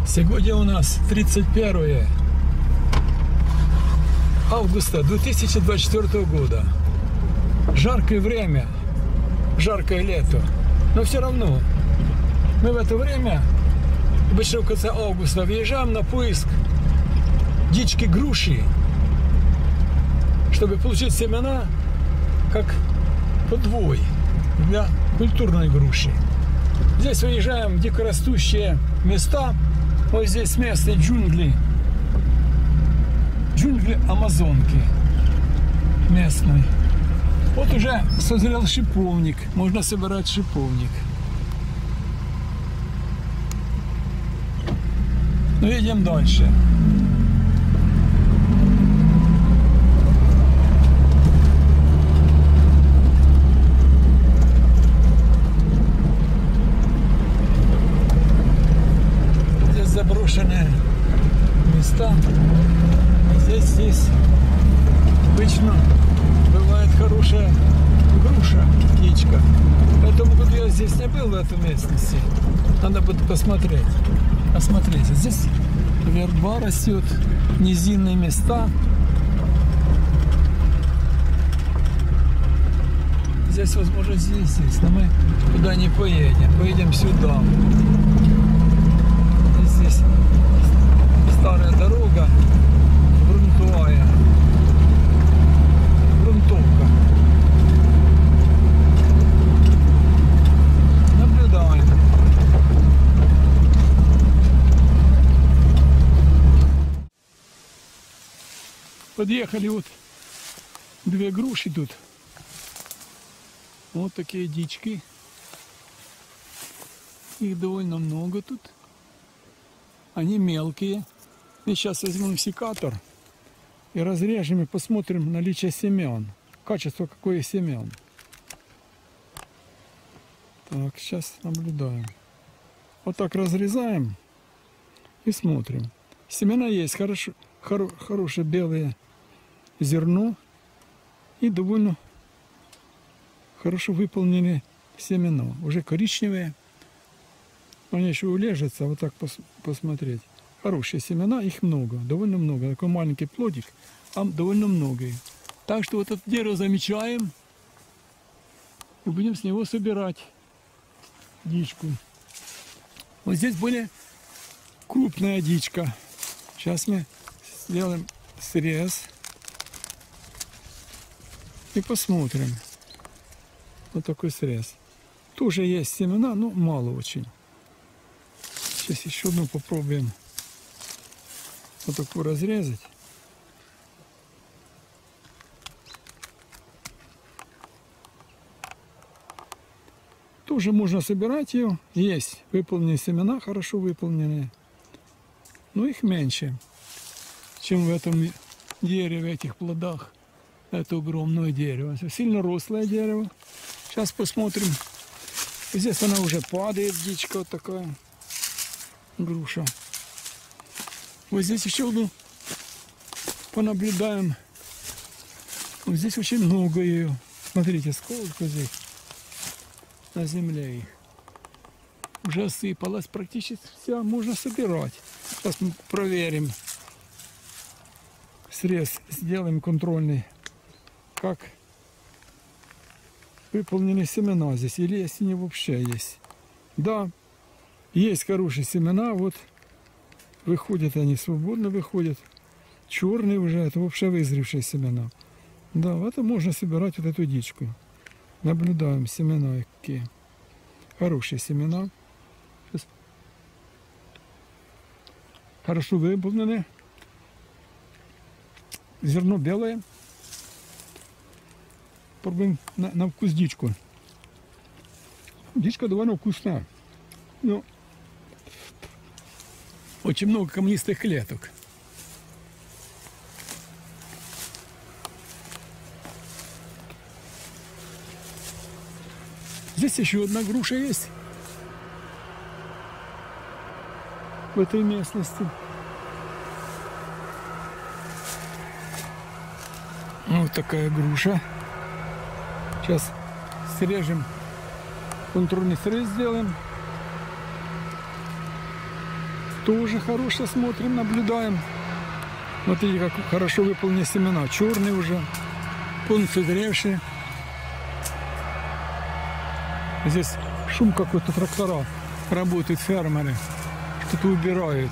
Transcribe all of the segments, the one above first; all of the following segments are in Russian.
Сегодня у нас 31 августа 2024 года. Жаркое время, жаркое лето. Но все равно мы в это время, обычно в конце августа, выезжаем на поиск дички груши, чтобы получить семена как подвой для культурной груши. Здесь выезжаем в дикорастущие места. Вот здесь местные джунгли Амазонки местной. Вот уже созрел шиповник, можно собирать шиповник. Ну, едем дальше. Здесь заброшенные места. Здесь обычно бывает хорошая груша, птичка. В этом году я здесь не был, в этой местности. Надо будет посмотреть. Посмотрите, здесь верба растет, низинные места. Здесь, возможно, здесь, но мы туда не поедем. Поедем сюда. И здесь старая дорога. Грунтовая. Грунтовка. Наблюдаем. Подъехали вот две груши тут. Вот такие дички. Их довольно много тут. Они мелкие. И сейчас возьмем секатор и разрежем и посмотрим наличие семян. Качество какое семян. Так, сейчас наблюдаем. Вот так разрезаем и смотрим. Семена есть, хорошее белое зерно и довольно хорошо выполнены семена. Уже коричневые. Они еще улежатся. Вот так посмотреть. Хорошие семена, их много, довольно много. Такой маленький плодик, а довольно много. Так что вот это дерево замечаем и будем с него собирать дичку. Вот здесь более крупная дичка. Сейчас мы сделаем срез и посмотрим. Вот такой срез. Тоже есть семена, но мало очень. Сейчас еще одну попробуем. Вот такую разрезать. Тоже можно собирать ее. Есть выполненные семена, хорошо выполненные. Но их меньше, чем в этом дереве, этих плодах. Это огромное дерево. Сильно рослое дерево. Сейчас посмотрим. Здесь она уже падает, дичка вот такая. Груша. Вот здесь еще одну понаблюдаем. Вот здесь очень много ее. Смотрите, сколько здесь на земле их. Уже осыпалась практически вся. Можно собирать. Сейчас мы проверим. Срез сделаем контрольный. Как выполнены семена здесь. Или если не вообще есть. Да, есть хорошие семена. Вот. Выходят они, свободно выходят. Черные уже, это вообще вызревшие семена. Да, это можно собирать вот эту дичку. Наблюдаем семена какие. Хорошие семена. Сейчас. Хорошо выполнены. Зерно белое. Пробуем на вкус дичку. Дичка довольно вкусная. Но очень много каменистых клеток. Здесь еще одна груша есть. В этой местности. Вот такая груша. Сейчас срежем, контрольный срез сделаем. Тоже хорошо смотрим, наблюдаем. Смотрите, как хорошо выполнены семена. Черные уже, полностью зревшие. Здесь шум какой-то, трактора работают, фермеры. Что-то убирают.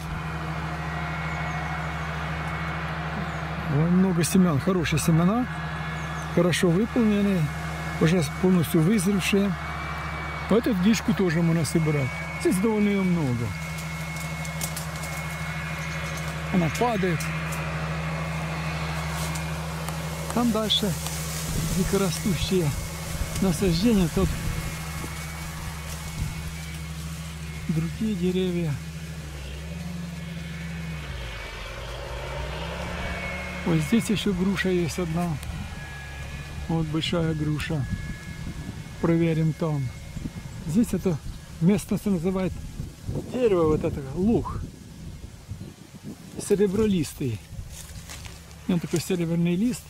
Много семян, хорошие семена. Хорошо выполненные. Уже полностью вызревшие. Эту дичку тоже можно собирать. Здесь довольно ее много. Она падает. Там дальше дикорастущие насаждения. Тут другие деревья. Вот здесь еще груша есть одна. Вот большая груша. Проверим там. Здесь это местность называют дерево, вот это луг. Серебролистый. Он такой серебряный лист.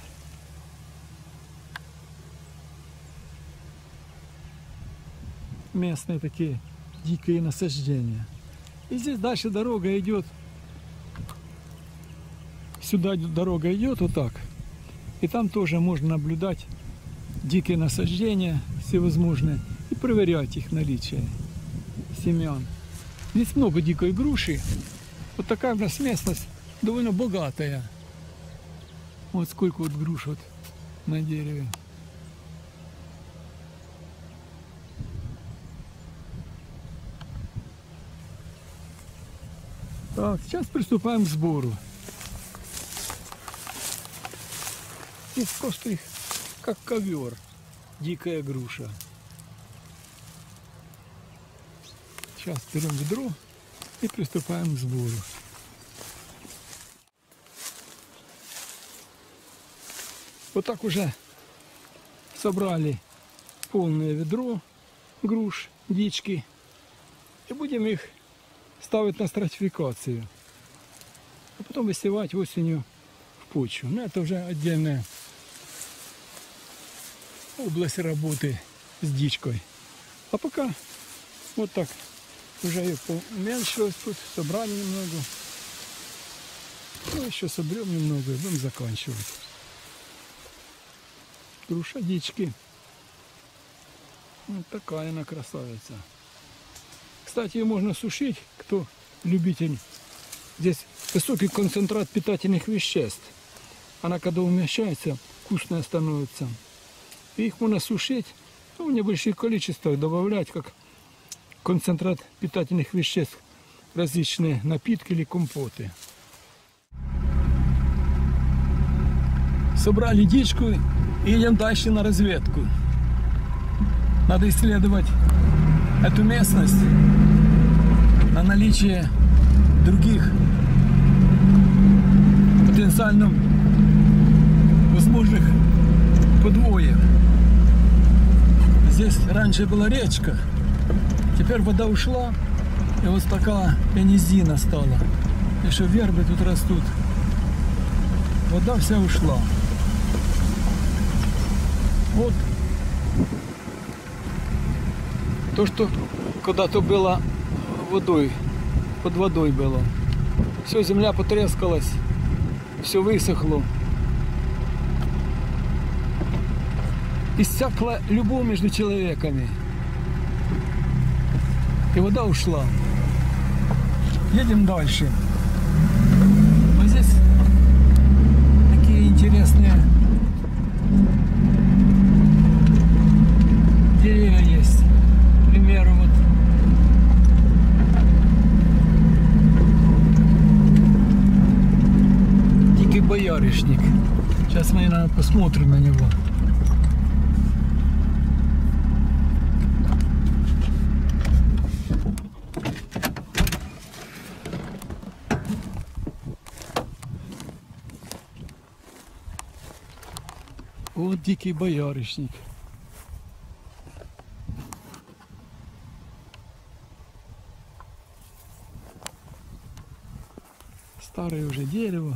Местные такие дикие насаждения. И здесь дальше дорога идет. Сюда дорога идет вот так. И там тоже можно наблюдать дикие насаждения всевозможные и проверять их наличие семян. Здесь много дикой груши. Вот такая у нас местность довольно богатая. Вот сколько вот груш вот на дереве. Так, сейчас приступаем к сбору. Здесь просто их как ковер. Дикая груша. Сейчас берем ведро и приступаем к сбору. Вот так уже собрали полное ведро груш, дички. И будем их ставить на стратификацию. А потом высевать осенью в почву. Но это уже отдельная область работы с дичкой. А пока вот так уже ее поменьшилось тут, собрали немного. Ну, еще соберем немного и будем заканчивать. Груша дички. Вот такая она красавица. Кстати, ее можно сушить, кто любитель. Здесь высокий концентрат питательных веществ. Она когда умещается, вкусная становится. И их можно сушить, ну, в небольших количествах добавлять, как концентрат питательных веществ, различные напитки или компоты. Собрали дичку и идем дальше на разведку. Надо исследовать эту местность на наличие других потенциально возможных подвоев. Здесь раньше была речка, теперь вода ушла, и вот такая низина стала. Еще вербы тут растут. Вода вся ушла. Вот то, что когда-то было водой, под водой было. Все, земля потрескалась, все высохло. Иссякла любовь между человеками. И вода ушла. Едем дальше. Вот здесь такие интересные деревья есть. К примеру, вот дикий боярышник. Сейчас мы, наверное, посмотрим на него. Вот дикий боярышник. Старое уже дерево.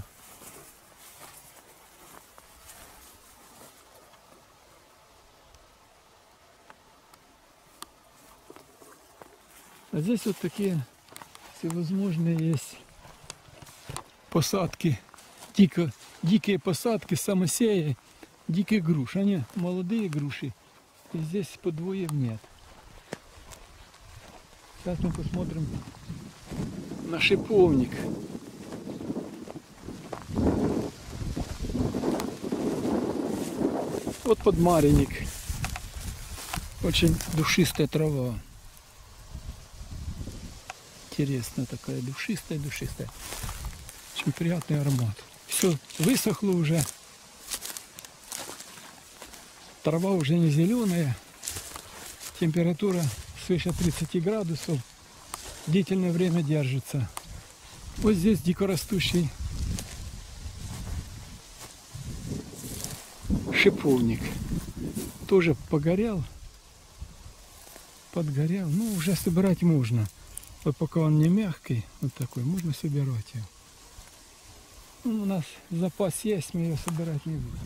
А здесь вот такие Всевозможные есть посадки, дикие посадки, самосеи, диких груш. Они молодые груши, и здесь подвоев нет. Сейчас мы посмотрим на шиповник. Вот подмаренник. Очень душистая трава. Интересная такая, душистая. Очень приятный аромат. Все высохло уже. Трава уже не зеленая. Температура свыше 30 градусов. Длительное время держится. Вот здесь дикорастущий шиповник. Тоже погорел. Подгорел. Ну, уже собирать можно. Вот пока он не мягкий, вот такой, можно собирать его. Ну, у нас запас есть, мы ее собирать не будем.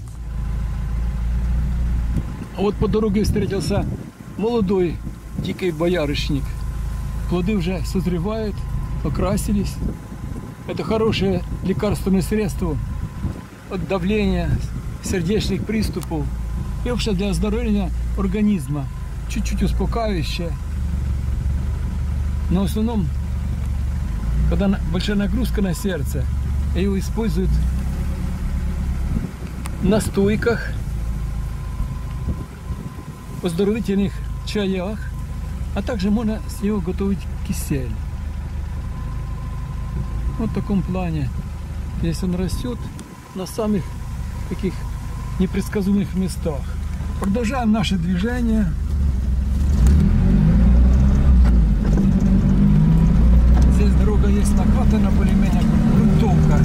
А вот по дороге встретился молодой дикий боярышник. Плоды уже созревают, окрасились. Это хорошее лекарственное средство от давления, сердечных приступов. И вообще для здоровья организма. Чуть-чуть успокаивающее. Но в основном, когда большая нагрузка на сердце, его используют в настойках, в оздоровительных чаях, а также можно с него готовить кисель. Вот в таком плане. Здесь он растет на самых таких непредсказуемых местах. Продолжаем наше движение. Здесь дорога есть накатана, более-менее грунтовка.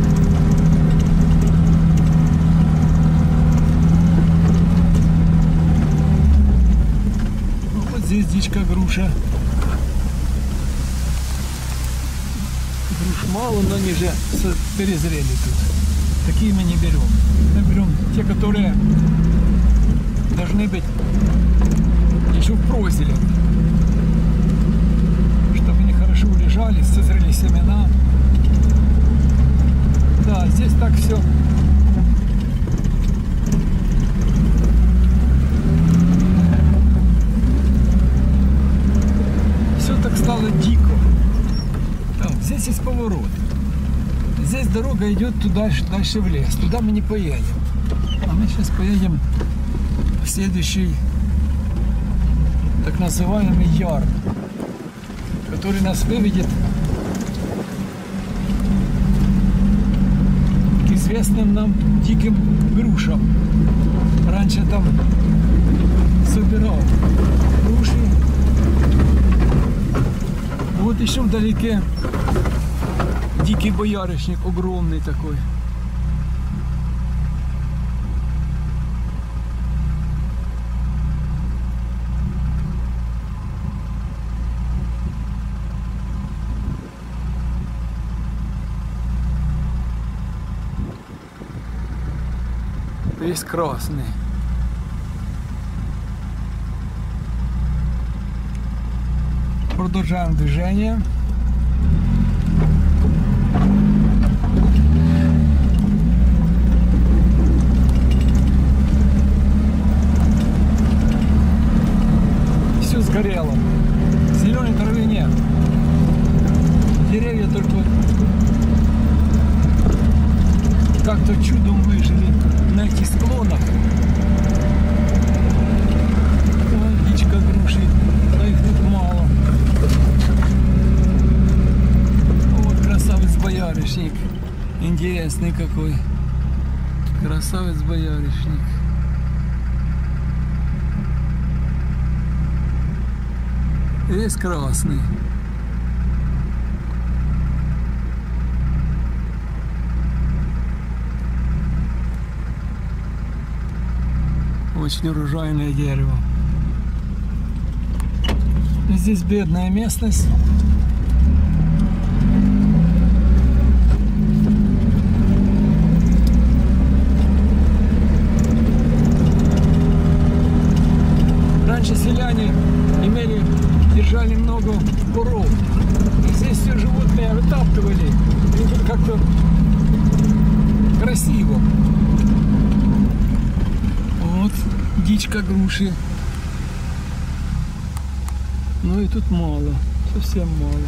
Вот здесь дичка груша. Груш мало, но они же перезрели тут. Такие мы не берем. Мы берем те, которые должны быть еще в прозеле. Чтобы они хорошо улежались, созрели семена. Да, здесь так все. Все так стало дико. Так, здесь есть поворот. Здесь дорога идет туда, дальше в лес. Туда мы не поедем. А мы сейчас поедем в следующий так называемый яр, который нас выведет к известным нам диким грушам. Раньше там собирал груши. Вот еще вдалеке дикий боярышник, огромный такой. Весь красный. Продолжаем движение. Все сгорело. Зеленой травы нет. Деревья только как-то чудом выжили на этих склонах. Ой, дичка груши, но их тут мало. Вот красавец боярышник. Интересный какой. Красавец боярышник. Весь красный. Очень урожайное дерево. Здесь бедная местность. Раньше селяне держали много коров. И здесь все дичка груши. Ну и тут мало, совсем мало.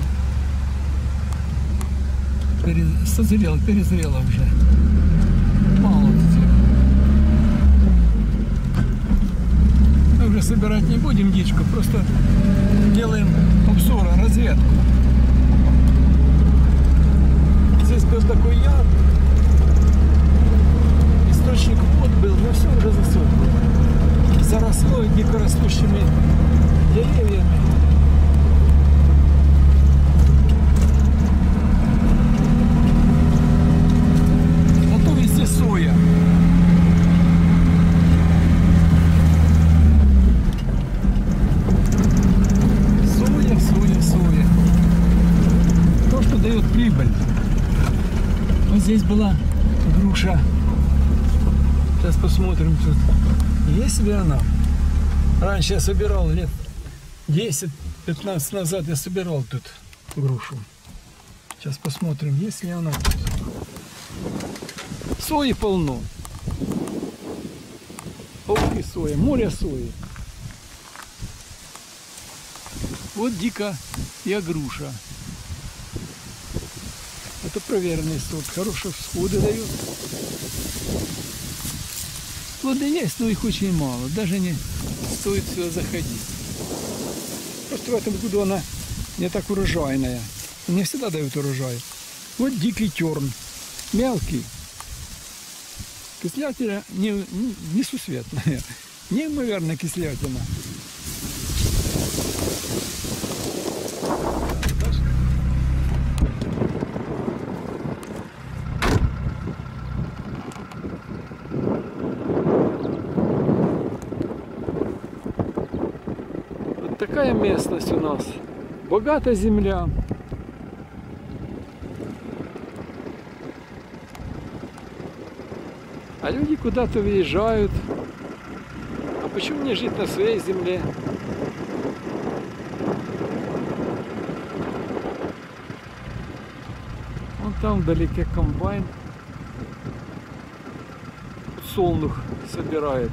Созрела, перезрела уже. Мало тут. Мы уже собирать не будем дичку, просто делаем обзор, разведку. Здесь был такой яр, источник вод был, но все уже засохло. Заросло дикорастущими деревьями. Зато везде соя. Соя. То, что дает прибыль. Вот здесь была груша. Сейчас посмотрим тут. Есть ли она? Раньше я собирал лет 10-15 назад, я собирал тут грушу. Сейчас посмотрим, есть ли она тут. Сои полно. Ох и соя, море сои. Вот дикая груша. Это проверенный сорт, хорошие всходы дают. Плоды есть, но их очень мало, даже не стоит сюда заходить. Просто в этом году она не так урожайная. Не всегда дают урожай. Вот дикий терн, мелкий. Кислятина несусветная, неимоверная кислятина. Такая местность у нас. Богата земля. А люди куда-то выезжают. А почему не жить на своей земле? Вон там вдалеке комбайн. Солнух собирает.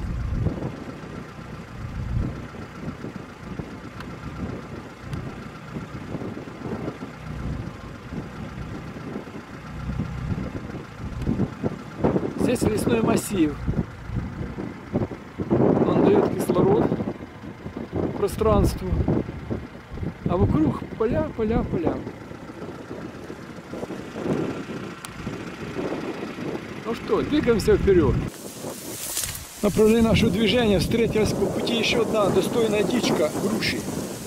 Здесь лесной массив. Он дает кислород пространству. А вокруг поля, поля, поля. Ну что, двигаемся вперед. Направляя наше движение, встретилась по пути еще одна достойная дичка груши.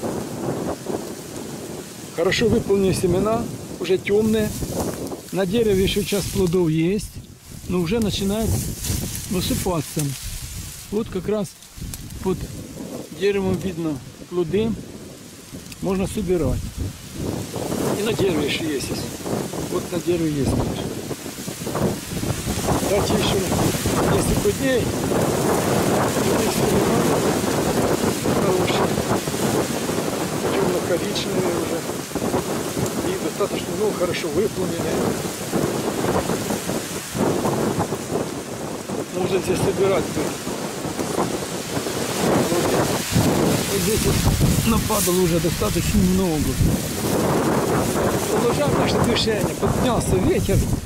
Хорошо выполненные семена, уже темные. На дереве еще часть плодов есть. Но уже начинает высыпаться. Вот как раз под деревом видно плоды. Можно собирать. И на дереве еще есть. Вот на дереве есть. Дальше еще несколько дней. Хорошие. Темно-коричневые уже. И достаточно много, хорошо выполненные. Можно здесь собирать. Вот здесь вот нападало уже достаточно много. Продолжаем наше движение. Поднялся ветер.